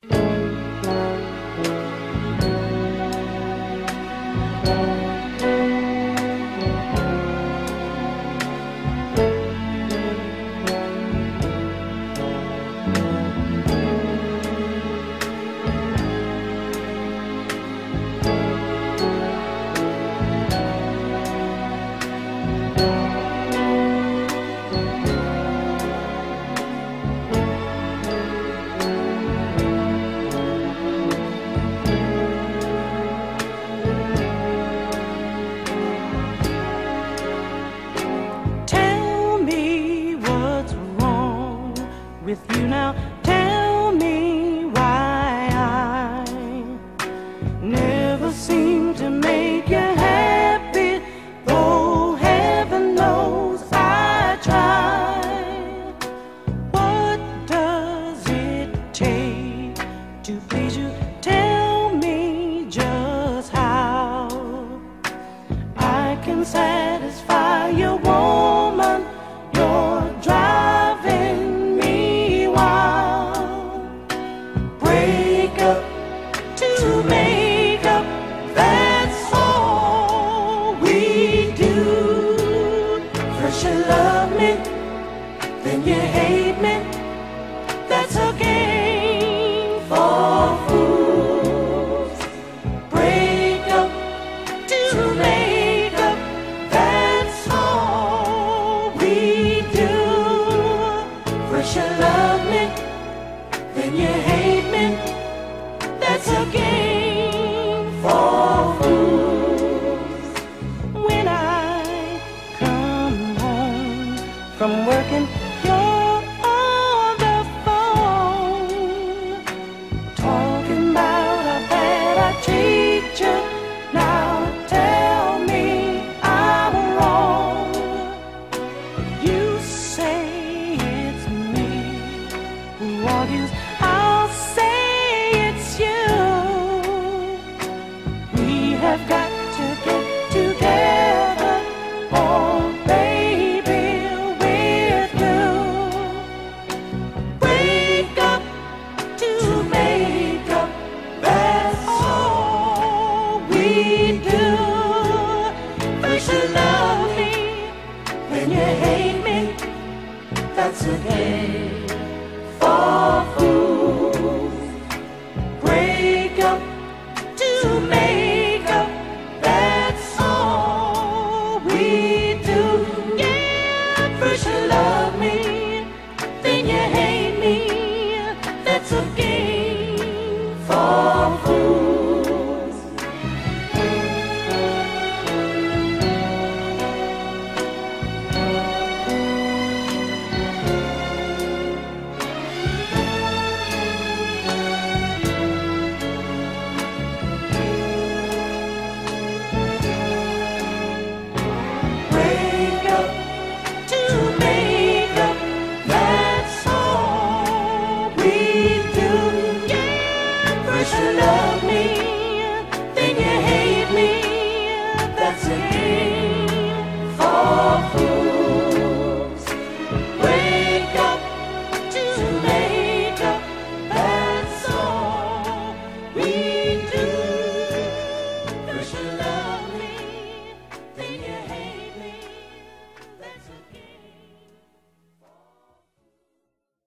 With you now, tell me why I never seem to make you happy, though heaven knows I try. What does it take to please you? Tell me just how I can satisfy your woman. You're driving to make up, that's all we do. First you love me, then you hate me. That's a game for fools. Break up to make up, that's all we do. First you love me, then you hate me. That's a game for fools. When I come home from working